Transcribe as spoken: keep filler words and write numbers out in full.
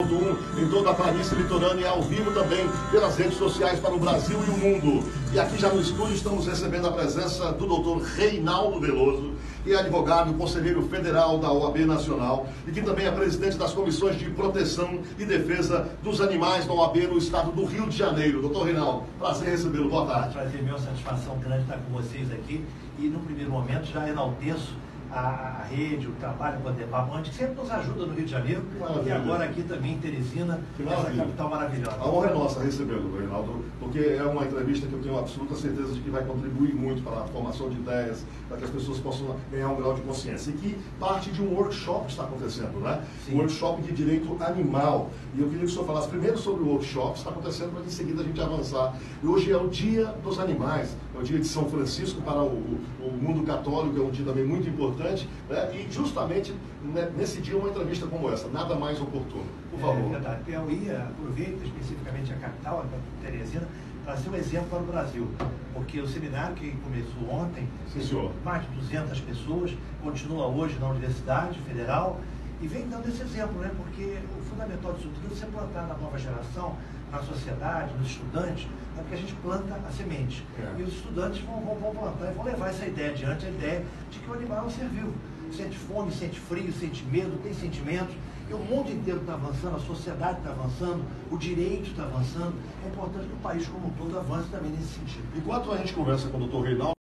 em toda a planície litorânea e ao vivo também pelas redes sociais para o Brasil e o mundo. E aqui já no estúdio estamos recebendo a presença do doutor Reinaldo Veloso, que é advogado, conselheiro federal da O A B Nacional e que também é presidente das comissões de proteção e defesa dos animais da O A B no estado do Rio de Janeiro. Doutor Reinaldo, prazer recebê-lo. Boa tarde. Prazer meu, satisfação grande estar com vocês aqui e no primeiro momento já enalteço a, a rede, o trabalho com a Debabante, que sempre nos ajuda no Rio de Janeiro e agora aqui também em Teresina, essa capital maravilhosa. A honra é nossa recebê-lo, Reinaldo, porque é uma entrevista que eu tenho absoluta certeza de que vai contribuir muito para a formação de ideias, para que as pessoas possam ganhar um grau de consciência. E que parte de um workshop que está acontecendo, né? Sim. Um workshop de direito animal. E eu queria que o senhor falasse primeiro sobre o workshop que está acontecendo, para em seguida a gente avançar. E hoje é o Dia dos Animais, é o dia de São Francisco para o, o mundo católico, é um dia também muito importante, né? E justamente né, nesse dia uma entrevista como essa, nada mais oportuno. Por favor. É verdade. Eu ia, aproveito especificamente a capital, a Teresina, para ser um exemplo para o Brasil, porque o seminário que começou ontem, Sim, mais de duzentas pessoas, continua hoje na Universidade Federal e vem dando esse exemplo, né? Porque o fundamental disso tudo é você plantar na nova geração, na sociedade, nos estudantes, é porque a gente planta a semente. É. E os estudantes vão, vão, vão plantar e vão levar essa ideia adiante, a ideia de que o animal é um ser vivo. Sente fome, sente frio, sente medo, tem sentimentos. E o mundo inteiro está avançando, a sociedade está avançando, o direito está avançando. É importante que o país como um todo avance também nesse sentido. Enquanto a gente conversa com o doutor Reinaldo,